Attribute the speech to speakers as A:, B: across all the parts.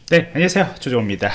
A: 네, 안녕하세요. 조정입니다.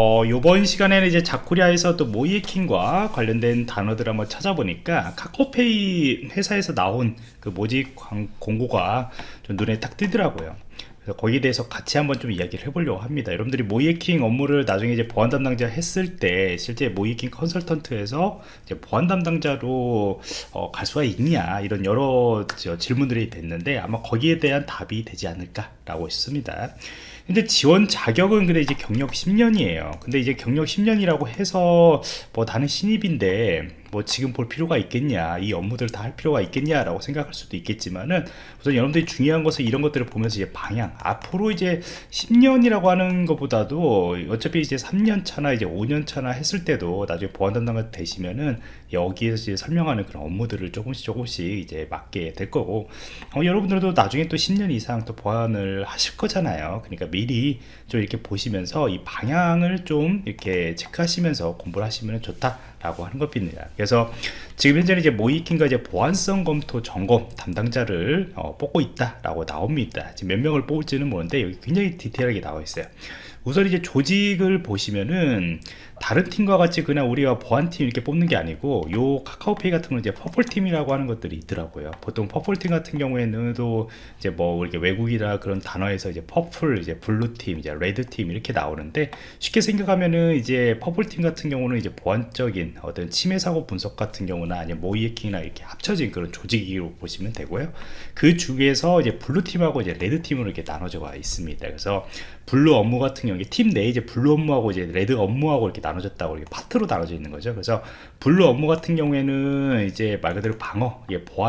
A: 요번 시간에는 이제 자쿠리아에서 또 모이에킹과 관련된 단어들을 한번 찾아보니까 카카오페이 회사에서 나온 그 모집 공고가 좀 눈에 딱 띄더라고요. 그래서 거기에 대해서 같이 한번 좀 이야기를 해보려고 합니다. 여러분들이 모이에킹 업무를 나중에 이제 보안 담당자 했을 때 실제 모이에킹 컨설턴트에서 이제 보안 담당자로 갈 수가 있냐 이런 여러 질문들이 됐는데 아마 거기에 대한 답이 되지 않을까라고 싶습니다. 근데 지원 자격은 근데 이제 경력 10년이에요. 근데 이제 경력 10년이라고 해서 뭐 나는 신입인데 뭐 지금 볼 필요가 있겠냐, 이 업무들을 다 할 필요가 있겠냐 라고 생각할 수도 있겠지만은 우선 여러분들이 중요한 것은 이런 것들을 보면서 이제 방향, 앞으로 이제 10년이라고 하는 것보다도 어차피 이제 3년 차나 이제 5년 차나 했을 때도 나중에 보안 담당자 되시면은 여기에서 이제 설명하는 그런 업무들을 조금씩 이제 맡게 될 거고, 여러분들도 나중에 또 10년 이상 또 보안을 하실 거잖아요. 그러니까 미리 좀 이렇게 보시면서 이 방향을 좀 이렇게 체크하시면서 공부를 하시면 좋다라고 하는 겁니다. 그래서 지금 현재는 이제 모이킹과 이제 보안성 검토 점검 담당자를 뽑고 있다라고 나옵니다. 지금 몇 명을 뽑을지는 모르는데 여기 굉장히 디테일하게 나와 있어요. 우선 이제 조직을 보시면은 다른 팀과 같이 그냥 우리가 보안팀 이렇게 뽑는 게 아니고 요 카카오페이 같은 경우는 이제 퍼플팀이라고 하는 것들이 있더라고요. 보통 퍼플팀 같은 경우에는 또 이제 뭐 이렇게 외국이라 그런 단어에서 이제 퍼플, 이제 블루팀, 이제 레드팀 이렇게 나오는데, 쉽게 생각하면은 이제 퍼플팀 같은 경우는 이제 보안적인 어떤 침해 사고 분석 같은 경우나 아니면 모이해킹이나 이렇게 합쳐진 그런 조직으로 보시면 되고요. 그 중에서 이제 블루팀하고 이제 레드팀으로 이렇게 나눠져 있습니다. 그래서 블루 업무 같은 경우에 팀 내에 이제 블루 업무하고 이제 레드 업무하고 이렇게 나눠졌다고 이렇게 파트로 나눠져 있는 거죠. 그래서 블루 업무 같은 경우에는 이제 말 그대로 방어,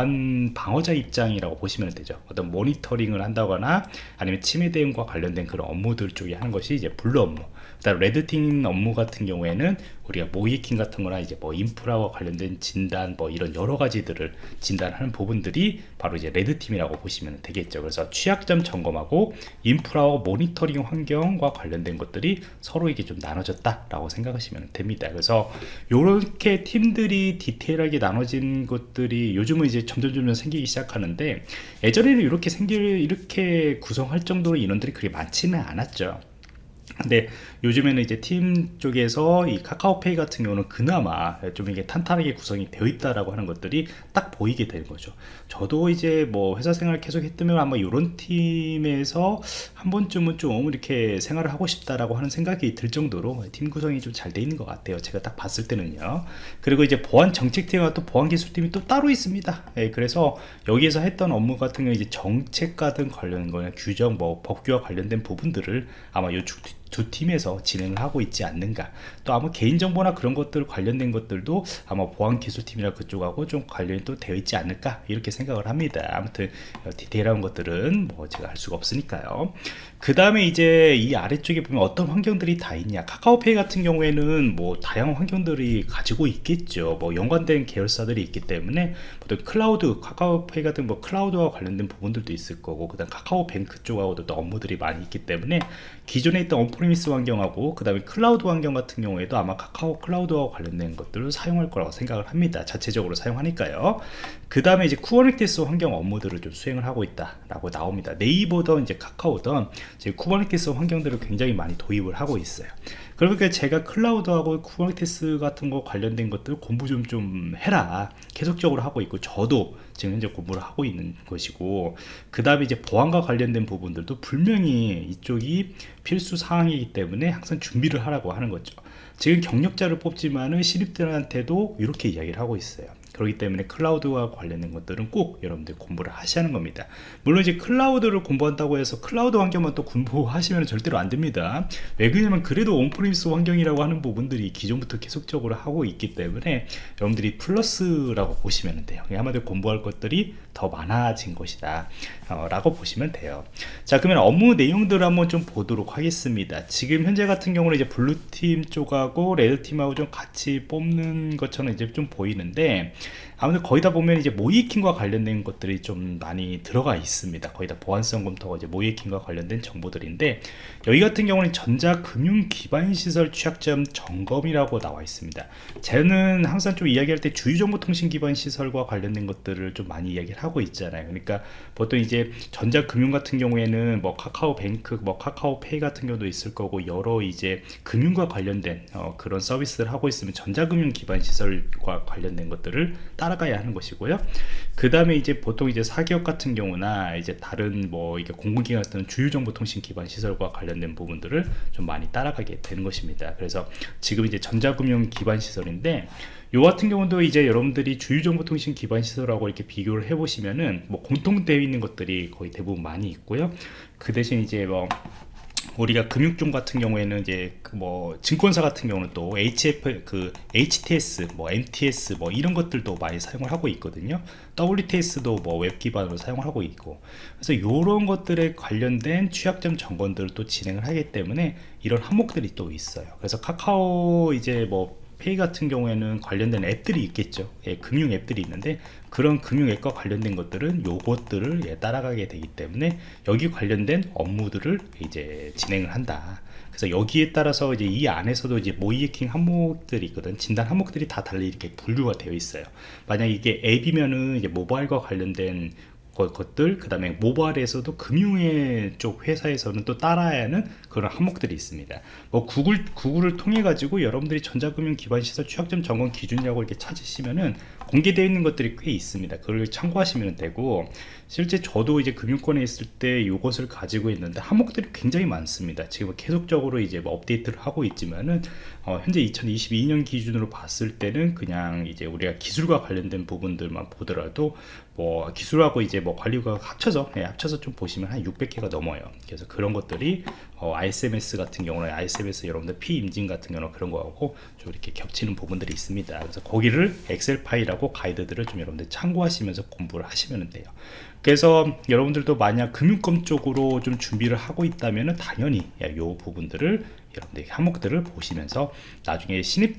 A: 보안 방어자 입장이라고 보시면 되죠. 어떤 모니터링을 한다거나 아니면 침해 대응과 관련된 그런 업무들 쪽에 하는 것이 이제 블루 업무. 그다음 레드팀 업무 같은 경우에는 우리가 모이킹 같은 거나 이제 뭐 인프라와 관련된 진단, 뭐 이런 여러 가지들을 진단하는 부분들이 바로 이제 레드팀이라고 보시면 되겠죠. 그래서 취약점 점검하고 인프라와 모니터링 환경과 관련된 것들이 서로 이게 좀 나눠졌다라고 생각하시면 됩니다. 그래서 이렇게 팀들이 디테일하게 나눠진 것들이 요즘은 이제 점점 생기기 시작하는데, 예전에는 이렇게 구성할 정도로 인원들이 그리 많지는 않았죠. 근데 요즘에는 이제 팀 쪽에서 이 카카오페이 같은 경우는 그나마 좀 이게 탄탄하게 구성이 되어 있다라고 하는 것들이 딱 보이게 되는 거죠. 저도 이제 뭐 회사 생활 계속 했다면 아마 이런 팀에서 한 번쯤은 좀 이렇게 생활을 하고 싶다라고 하는 생각이 들 정도로 팀 구성이 좀 잘 돼 있는 것 같아요. 제가 딱 봤을 때는요. 그리고 이제 보안 정책팀과 또 보안 기술팀이 또 따로 있습니다. 그래서 여기에서 했던 업무 같은 경우 이제 정책과 등 관련된 거나 규정, 뭐 법규와 관련된 부분들을 아마 요 두 팀에서 진행을 하고 있지 않는가. 또 아마 개인정보나 그런 것들 관련된 것들도 아마 보안기술팀이나 그쪽하고 좀 관련이 또 되어 있지 않을까 이렇게 생각을 합니다. 아무튼 디테일한 것들은 뭐 제가 할 수가 없으니까요. 그 다음에 이제 이 아래쪽에 보면 어떤 환경들이 다 있냐. 카카오페이 같은 경우에는 뭐 다양한 환경들이 가지고 있겠죠. 뭐 연관된 계열사들이 있기 때문에 보통 클라우드, 카카오페이 같은 뭐 클라우드와 관련된 부분들도 있을 거고, 그 다음 카카오뱅크 쪽하고도 또 업무들이 많이 있기 때문에 기존에 있던 온프리미스 환경하고 그 다음에 클라우드 환경 같은 경우에도 아마 카카오 클라우드와 관련된 것들을 사용할 거라고 생각을 합니다. 자체적으로 사용하니까요. 그 다음에 이제 쿠버네티스 환경 업무들을 좀 수행을 하고 있다라고 나옵니다. 네이버든 이제 카카오든 지금 쿠버네티스 환경들을 굉장히 많이 도입을 하고 있어요. 그러니까 제가 클라우드하고 쿠버네티스 같은 거 관련된 것들 공부 좀 해라 계속적으로 하고 있고, 저도 지금 현재 공부를 하고 있는 것이고, 그 다음에 이제 보안과 관련된 부분들도 분명히 이쪽이 필수 사항이기 때문에 항상 준비를 하라고 하는 거죠. 지금 경력자를 뽑지만은 신입들한테도 이렇게 이야기를 하고 있어요. 그렇기 때문에 클라우드와 관련된 것들은 꼭 여러분들 공부를 하셔야 하는 겁니다. 물론 이제 클라우드를 공부한다고 해서 클라우드 환경만 또 공부하시면 절대로 안 됩니다. 왜 그러냐면 그래도 온프리미스 환경이라고 하는 부분들이 기존부터 계속적으로 하고 있기 때문에 여러분들이 플러스라고 보시면 돼요. 아마도 공부할 것들이 더 많아진 것이다 라고 보시면 돼요. 자, 그러면 업무 내용들을 한번 좀 보도록 하겠습니다. 지금 현재 같은 경우는 이제 블루팀 쪽하고 레드팀하고 좀 같이 뽑는 것처럼 이제 좀 보이는데, 아무튼 거의 다 보면 이제 모이킹과 관련된 것들이 좀 많이 들어가 있습니다. 거의 다 보안성 검토가 이제 모이킹과 관련된 정보들인데, 여기 같은 경우는 전자금융 기반 시설 취약점 점검이라고 나와 있습니다. 저는 항상 좀 이야기할 때 주유정보통신 기반 시설과 관련된 것들을 좀 많이 이야기를 하고 있잖아요. 그러니까 보통 이제 전자금융 같은 경우에는 뭐 카카오뱅크, 뭐 카카오페이 같은 경우도 있을 거고, 여러 이제 금융과 관련된 그런 서비스를 하고 있으면 전자금융 기반 시설과 관련된 것들을 따라가야 하는 것이고요. 그 다음에 이제 보통 이제 사기업 같은 경우나 이제 다른 뭐 이게 공공기관 같은 주유정보통신 기반 시설과 관련된 부분들을 좀 많이 따라가게 되는 것입니다. 그래서 지금 이제 전자금융 기반 시설인데, 요 같은 경우도 이제 여러분들이 주유정보통신 기반 시설하고 이렇게 비교를 해 보시면은 뭐 공통되어 있는 것들이 거의 대부분 많이 있고요. 그 대신 이제 뭐 우리가 금융쪽 같은 경우에는 이제 그뭐 증권사 같은 경우는 또 HTS, 뭐 MTS 뭐 이런 것들도 많이 사용을 하고 있거든요. WTS도 뭐 웹 기반으로 사용을 하고 있고, 그래서 이런 것들에 관련된 취약점 점검들을 또 진행을 하기 때문에 이런 항목들이 또 있어요. 그래서 카카오 이제 뭐 페이 같은 경우에는 관련된 앱들이 있겠죠. 예, 금융 앱들이 있는데, 그런 금융 앱과 관련된 것들은 요것들을 따라가게 되기 때문에 여기 관련된 업무들을 이제 진행을 한다. 그래서 여기에 따라서 이제 이 안에서도 이제 모이킹 항목들이 있거든. 진단 항목들이 다 달리 이렇게 분류가 되어 있어요. 만약 이게 앱이면은 이제 모바일과 관련된 것들, 그 다음에 모바일에서도 금융의 쪽 회사에서는 또 따라야 하는 그런 항목들이 있습니다. 뭐 구글을 통해 가지고 여러분들이 전자금융 기반 시설 취약점 점검 기준이라고 이렇게 찾으시면은 공개되어 있는 것들이 꽤 있습니다. 그걸 참고하시면 되고, 실제 저도 이제 금융권에 있을 때 이것을 가지고 있는데 항목들이 굉장히 많습니다. 지금 계속적으로 이제 뭐 업데이트를 하고 있지만은 현재 2022년 기준으로 봤을 때는 그냥 이제 우리가 기술과 관련된 부분들만 보더라도 뭐 기술하고 이제 뭐 관리가 합쳐서 좀 보시면 한 600개가 넘어요. 그래서 그런 것들이 ISMS 같은 경우는 ISMS 여러분들 피임진 같은 경우는 그런 거하고 좀 이렇게 겹치는 부분들이 있습니다. 그래서 거기를 엑셀 파일하고 가이드들을 좀 여러분들 참고하시면서 공부를 하시면 돼요. 그래서 여러분들도 만약 금융권 쪽으로 좀 준비를 하고 있다면 당연히 이 부분들을 여러분들 항목들을 보시면서 나중에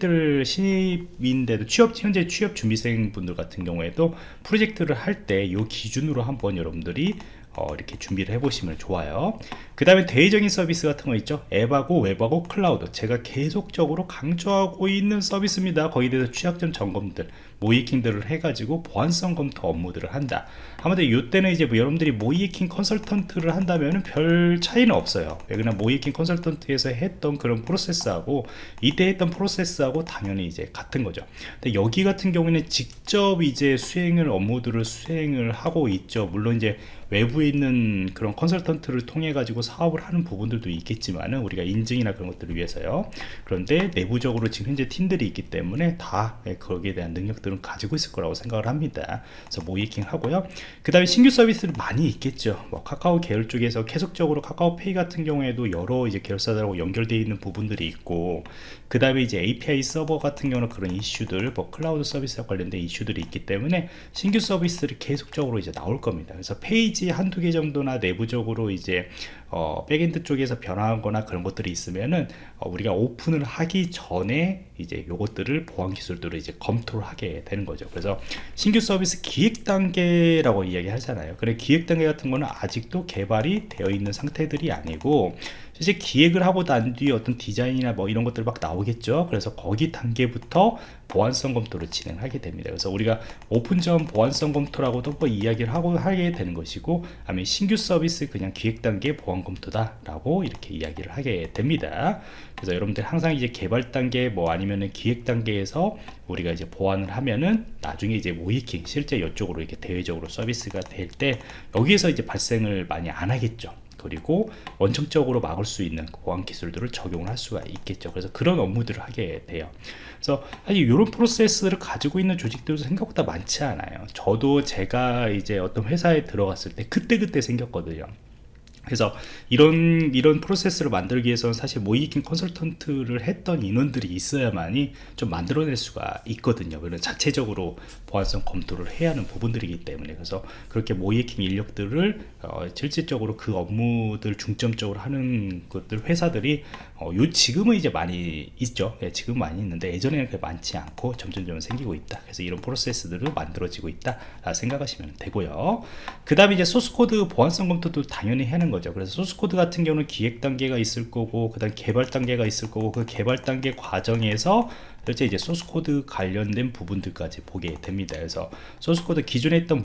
A: 신입인데도 현재 취업 준비생 분들 같은 경우에도 프로젝트를 할 때 이 기준으로 한번 여러분들이 이렇게 준비를 해보시면 좋아요. 그 다음에 대외적인 서비스 같은 거 있죠. 앱하고 웹하고 클라우드, 제가 계속적으로 강조하고 있는 서비스입니다. 거기에 대해서 취약점 점검들, 모이킹들을 해가지고 보안성 검토 업무들을 한다. 아무튼 이때는 이제 뭐 여러분들이 모이킹 컨설턴트를 한다면 별 차이는 없어요. 그냥 모이킹 컨설턴트에서 했던 그런 프로세스하고 이때 했던 프로세스하고 당연히 이제 같은 거죠. 근데 여기 같은 경우에는 직접 이제 업무들을 수행을 하고 있죠. 물론 이제 외부에 있는 그런 컨설턴트를 통해 가지고 사업을 하는 부분들도 있겠지만은 우리가 인증이나 그런 것들을 위해서요. 그런데 내부적으로 지금 현재 팀들이 있기 때문에 다 거기에 대한 능력들은 가지고 있을 거라고 생각을 합니다. 그래서 모이킹 하고요. 그 다음에 신규 서비스는 많이 있겠죠. 뭐 카카오 계열 쪽에서 계속적으로 카카오페이 같은 경우에도 여러 이제 계열사들하고 연결되어 있는 부분들이 있고, 그 다음에 이제 API 서버 같은 경우는 그런 이슈들, 뭐 클라우드 서비스와 관련된 이슈들이 있기 때문에 신규 서비스를 계속적으로 이제 나올 겁니다. 그래서 페이지 한두 개 정도나 내부적으로 이제 백엔드 쪽에서 변화하거나 그런 것들이 있으면은 우리가 오픈을 하기 전에 이제 요것들을 보안 기술들을 이제 검토를 하게 되는 거죠. 그래서 신규 서비스 기획 단계라고 이야기 하잖아요. 그래, 기획 단계 같은 거는 아직도 개발이 되어 있는 상태들이 아니고, 사실 기획을 하고 난 뒤에 어떤 디자인이나 뭐 이런 것들 막 나오겠죠. 그래서 거기 단계부터 보안성 검토를 진행하게 됩니다. 그래서 우리가 오픈전 보안성 검토라고도 뭐 이야기를 하게 되는 것이고, 아니면 신규 서비스 그냥 기획 단계 보안 검토다 라고 이렇게 이야기를 하게 됩니다. 그래서 여러분들 항상 이제 개발 단계 뭐 아니면은 기획 단계에서 우리가 이제 보완을 하면은 나중에 이제 모이킹 실제 이쪽으로 이렇게 대외적으로 서비스가 될 때 여기에서 이제 발생을 많이 안 하겠죠. 그리고 원천적으로 막을 수 있는 보안 기술들을 적용을 할 수가 있겠죠. 그래서 그런 업무들을 하게 돼요. 그래서 사실 이런 프로세스를 가지고 있는 조직들도 생각보다 많지 않아요. 저도 제가 이제 어떤 회사에 들어갔을 때 그때그때 생겼거든요. 그래서 이런 프로세스를 만들기 위해서는 사실 모이킹 컨설턴트를 했던 인원들이 있어야만이 좀 만들어낼 수가 있거든요. 그런 자체적으로 보안성 검토를 해야 하는 부분들이기 때문에, 그래서 그렇게 모이킹 인력들을 실질적으로 그 업무들 중점적으로 하는 것들 회사들이 지금은 이제 많이 있죠. 예, 지금 많이 있는데 예전에는 그렇게 많지 않고 점점 생기고 있다. 그래서 이런 프로세스들을 만들어지고 있다 생각하시면 되고요. 그 다음에 이제 소스코드 보안성 검토도 당연히 해야 하는 거죠. 그래서 소스코드 같은 경우는 기획 단계가 있을 거고, 그 다음 개발 단계가 있을 거고, 그 개발 단계 과정에서 실제 이제 소스코드 관련된 부분들까지 보게 됩니다. 그래서 소스코드 기존에 했던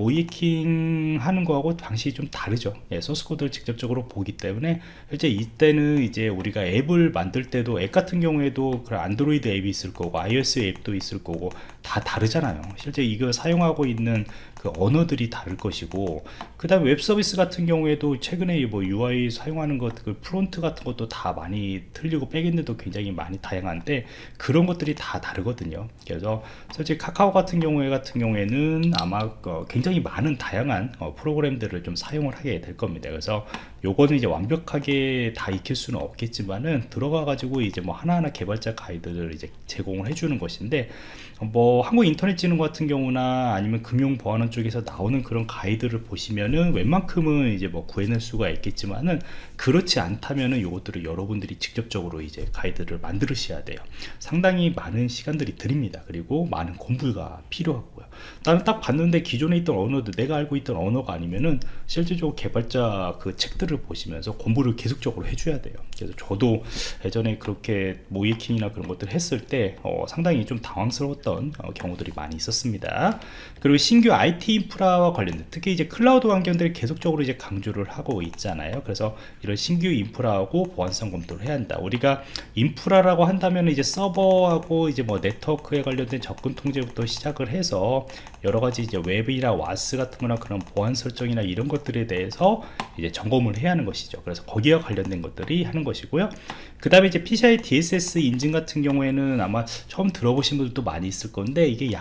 A: 모이킹 하는 거하고 방식이 좀 다르죠. 예, 소스코드를 직접적으로 보기 때문에 실제 이때는 이제 우리가 앱을 만들 때도, 앱 같은 경우에도 그런 안드로이드 앱이 있을 거고 iOS 앱도 있을 거고 다 다르잖아요. 실제 이걸 사용하고 있는 그 언어들이 다를 것이고, 그 다음에 웹 서비스 같은 경우에도 최근에 뭐 UI 사용하는 것, 그 프론트 같은 것도 다 많이 틀리고 백엔드도 굉장히 많이 다양한데 그런 것들이 다 다르거든요. 그래서 솔직히 카카오 같은 경우에는 아마 굉장히 많은 다양한 프로그램들을 좀 사용을 하게 될 겁니다. 그래서 요거는 이제 완벽하게 다 익힐 수는 없겠지만은 들어가 가지고 이제 뭐 하나하나 개발자 가이드를 이제 제공을 해주는 것인데, 뭐 한국인터넷진흥 같은 경우나 아니면 금융보안원 쪽에서 나오는 그런 가이드를 보시면은 웬만큼은 이제 뭐 구해낼 수가 있겠지만은, 그렇지 않다면은 요것들을 여러분들이 직접적으로 이제 가이드를 만드셔야 돼요. 상당히 많은 시간들이 들입니다. 그리고 많은 공부가 필요하고요. 나는 딱 봤는데 기존에 있던 언어도 내가 알고 있던 언어가 아니면은 실질적으로 개발자 그 책들을 보시면서 공부를 계속적으로 해줘야 돼요. 그래서 저도 예전에 그렇게 모이킹이나 그런 것들 했을 때 상당히 좀 당황스러웠던 경우들이 많이 있었습니다. 그리고 신규 IT 인프라와 관련된, 특히 이제 클라우드 환경들을 계속적으로 이제 강조를 하고 있잖아요. 그래서 이런 신규 인프라하고 보안성 검토를 해야 한다. 우리가 인프라라고 한다면 이제 서버하고 이제 뭐 네트워크에 관련된 접근 통제부터 시작을 해서 여러 가지 이제 웹이나 와스 같은 거나 그런 보안 설정이나 이런 것들에 대해서 이제 점검을 해야 하는 것이죠. 그래서 거기와 관련된 것들이 하는 것이고요. 그 다음에 이제 PCI DSS 인증 같은 경우에는 아마 처음 들어보신 분들도 많이 있을 건데, 이게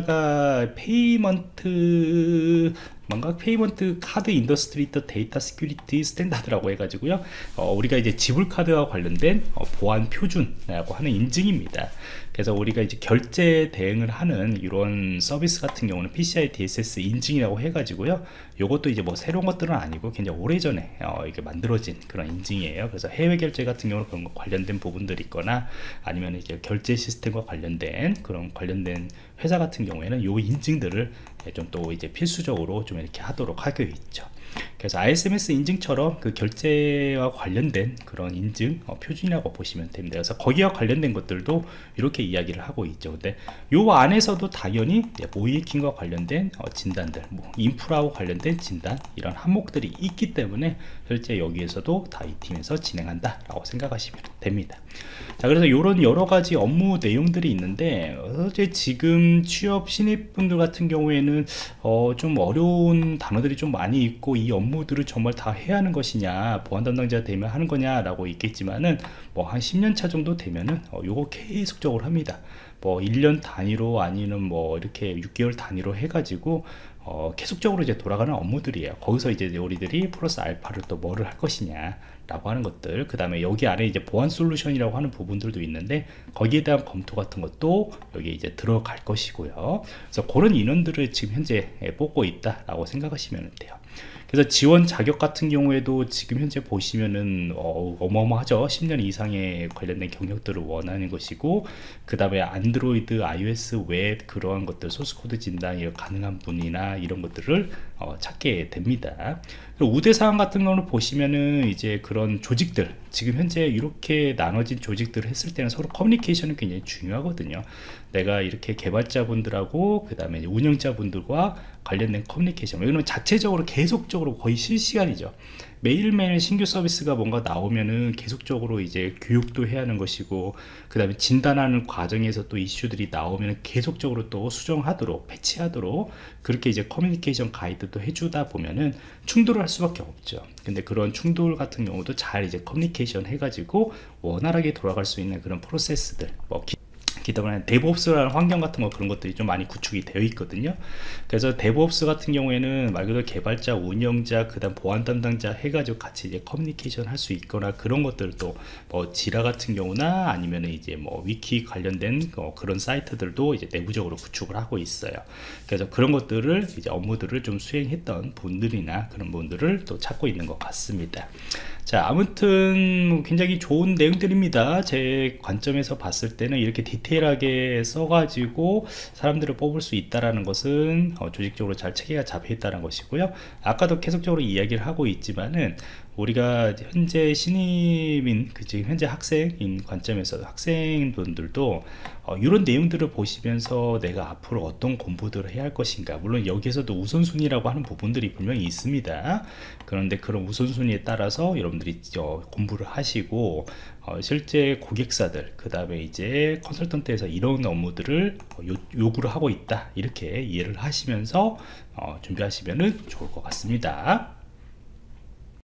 A: 약자가 페이먼트 카드 인더스트리 데이터 시큐리티 스탠다드라고 해가지고요, 우리가 이제 지불카드와 관련된 보안 표준이라고 하는 인증입니다. 그래서 우리가 이제 결제 대행을 하는 이런 서비스 같은 경우는 PCI DSS 인증이라고 해가지고요, 요것도 이제 뭐 새로운 것들은 아니고 굉장히 오래전에 이게 만들어진 그런 인증이에요. 그래서 해외 결제 같은 경우는 그런 거 관련된 부분들이 있거나, 아니면 이제 결제 시스템과 관련된 회사 같은 경우에는 요 인증들을 좀 또 이제 필수적으로 좀 이렇게 하도록 하고 있죠. 그래서 ISMS 인증처럼 그 결제와 관련된 그런 인증 표준이라고 보시면 됩니다. 그래서 거기와 관련된 것들도 이렇게 이야기를 하고 있죠. 근데 요 안에서도 당연히 모이킹과 관련된 진단들, 뭐 인프라와 관련된 진단, 이런 항목들이 있기 때문에 실제 여기에서도 다 이 팀에서 진행한다 라고 생각하시면 됩니다. 자, 그래서 이런 여러 가지 업무 내용들이 있는데, 지금 취업 신입분들 같은 경우에는 좀 어려운 단어들이 좀 많이 있고, 이 업무들을 정말 다 해야 하는 것이냐, 보안 담당자 되면 하는 거냐 라고 있겠지만은, 뭐 한 10년 차 정도 되면은 요거 계속적으로 합니다. 뭐 1년 단위로 아니면 뭐 이렇게 6개월 단위로 해가지고 계속적으로 이제 돌아가는 업무들이에요. 거기서 이제 우리들이 플러스 알파를 또 뭐를 할 것이냐 라고 하는 것들, 그 다음에 여기 안에 이제 보안 솔루션이라고 하는 부분들도 있는데 거기에 대한 검토 같은 것도 여기 이제 들어갈 것이고요. 그래서 그런 인원들을 지금 현재 뽑고 있다 라고 생각하시면 돼요. 그래서 지원 자격 같은 경우에도 지금 현재 보시면은 어마어마하죠. 10년 이상의 관련된 경력들을 원하는 것이고, 그 다음에 안드로이드, iOS, 웹 그러한 것들 소스코드 진단이 가능한 분이나 이런 것들을 찾게 됩니다. 우대사항 같은 거는 보시면은 이제 그런 조직들, 지금 현재 이렇게 나눠진 조직들을 했을 때는 서로 커뮤니케이션이 굉장히 중요하거든요. 내가 이렇게 개발자분들하고 그 다음에 운영자분들과 관련된 커뮤니케이션, 이거는 자체적으로 계속적으로 거의 실시간이죠. 매일매일 신규 서비스가 뭔가 나오면은 계속적으로 이제 교육도 해야 하는 것이고, 그 다음에 진단하는 과정에서 또 이슈들이 나오면 계속적으로 또 수정하도록, 패치하도록 그렇게 이제 커뮤니케이션 가이드도 해주다 보면은 충돌을 할 수밖에 없죠. 근데 그런 충돌 같은 경우도 잘 이제 커뮤니케이션 해가지고 원활하게 돌아갈 수 있는 그런 프로세스들, 뭐 기본에 데브옵스라는 환경 같은 거 그런 것들이 좀 많이 구축이 되어 있거든요. 그래서 데브옵스 같은 경우에는 말 그대로 개발자, 운영자, 그다음 보안 담당자 해가지고 같이 이제 커뮤니케이션 할 수 있거나 그런 것들도 뭐 지라 같은 경우나 아니면 이제 뭐 위키 관련된 그런 사이트들도 이제 내부적으로 구축을 하고 있어요. 그래서 그런 것들을 이제 업무들을 좀 수행했던 분들이나 그런 분들을 또 찾고 있는 것 같습니다. 자, 아무튼 굉장히 좋은 내용들입니다. 제 관점에서 봤을 때는 이렇게 디테일하게 써가지고 사람들을 뽑을 수 있다라는 것은 조직적으로 잘 체계가 잡혀 있다는 것이고요. 아까도 계속적으로 이야기를 하고 있지만은 우리가 현재 신입인 지금 현재 학생인 관점에서 학생분들도 이런 내용들을 보시면서 내가 앞으로 어떤 공부들을 해야 할 것인가, 물론 여기에서도 우선순위라고 하는 부분들이 분명히 있습니다. 그런데 그런 우선순위에 따라서 여러분들이 공부를 하시고 실제 고객사들, 그 다음에 이제 컨설턴트에서 이런 업무들을 요구를 하고 있다, 이렇게 이해를 하시면서 준비하시면 좋을 것 같습니다.